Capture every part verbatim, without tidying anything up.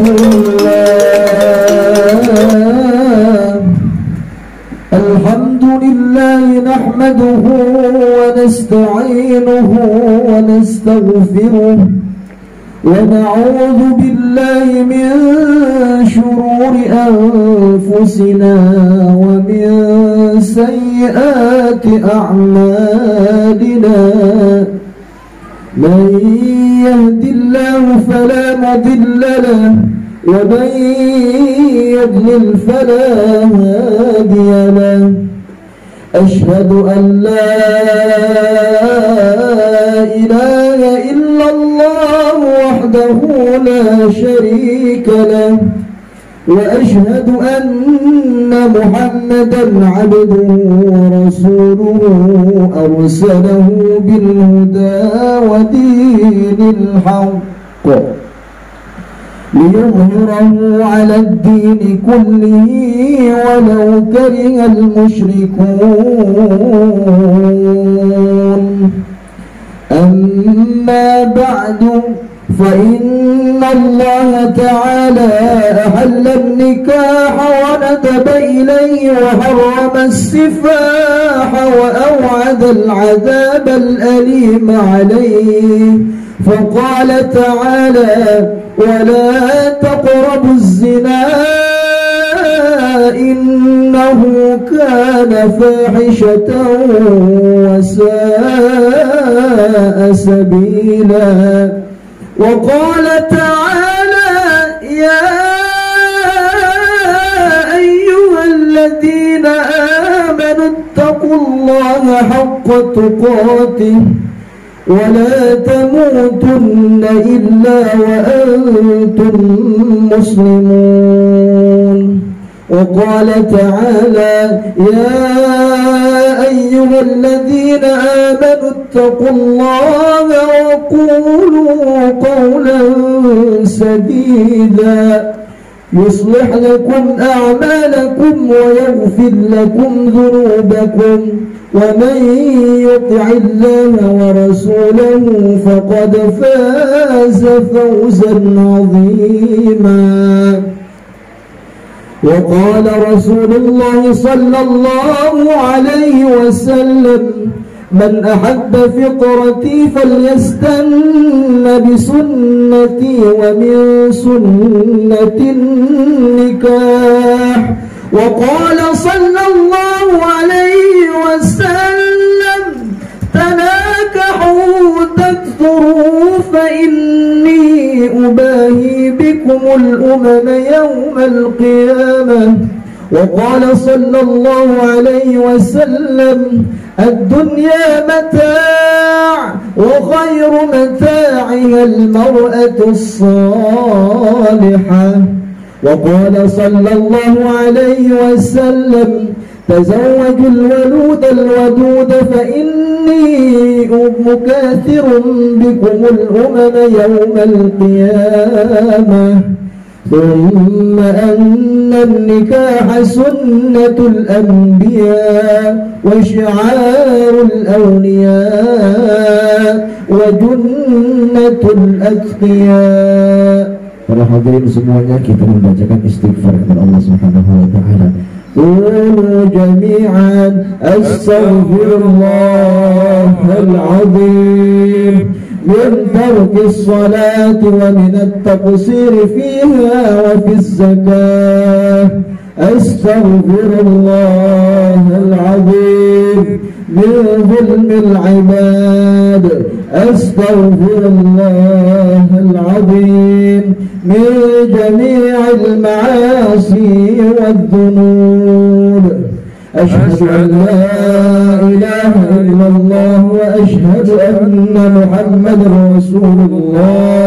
الله. الحمد لله نحمده ونستعينه ونستغفره ونعوذ بالله من شرور أنفسنا ومن سيئات أعمالنا. من يهد الله فلا مضل له ومن يضلل فلا هادي له. أشهد أن لا إله إلا الله وحده لا شريك له وأشهد أن محمدا عبده ورسوله أرسله بالهدى ودين الحق ليظهره على الدين كله ولو كره المشركون. أما بعد فإن الله تعالى أحل النكاح وندب إليه وحرم السفاح وأوعد العذاب الأليم عليه. فقال تعالى: ولا تقربوا الزنا إنه كان فاحشة وساء سبيلا. وقال تعالى: يا أيها الذين آمنوا اتقوا الله حق تقاته ولا تموتن إلا وأنتم مسلمون. وقال تعالى: يا أيها الذين آمنوا اتقوا الله وقولوا قولا سديدا يصلح لكم أعمالكم ويغفر لكم ذنوبكم ومن يطع الله ورسوله فقد فاز فوزا عظيما. وقال رسول الله صلى الله عليه وسلم: من أحب فطرتي فليستن بسنتي ومن سنة النكاح. وقال صلى الله عليه وسلم: تناكحوا تكثروا فإني أباهي بكم الأمم يوم القيامة. وقال صلى الله عليه وسلم: الدنيا متاع وخير متاعها المرأة الصالحة. وقال صلى الله عليه وسلم: تزوجوا الولود الودود فإني مكاثر بكم الأمم يوم القيامة. ثم أن النكاح سنة الأنبياء وشعار الأولياء وجنة الأتقياء. Para hadirin semuanya, kita membacakan istighfar kepada Allah Subhanahu wa taala. قولوا جميعا أستغفر الله العظيم من ترك الصلاة ومن التقصير فيها وفي الزكاة. أستغفر الله العظيم من ظلم العباد. أستغفر الله العظيم من جميع المعاصي والذنوب. أشهد أن لا إله إلا الله وأشهد أن محمدا رسول الله.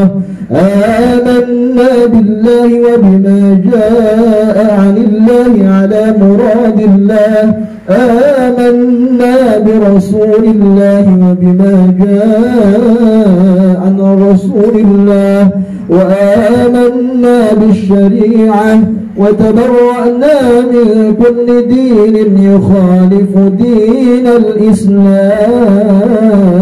آمنا بالله وبما جاء عن الله على مراد الله. آمنا برسول الله وبما جاء عن رسول الله. وآمنا بالشريعة وتبرأنا من كل دين يخالف دين الإسلام.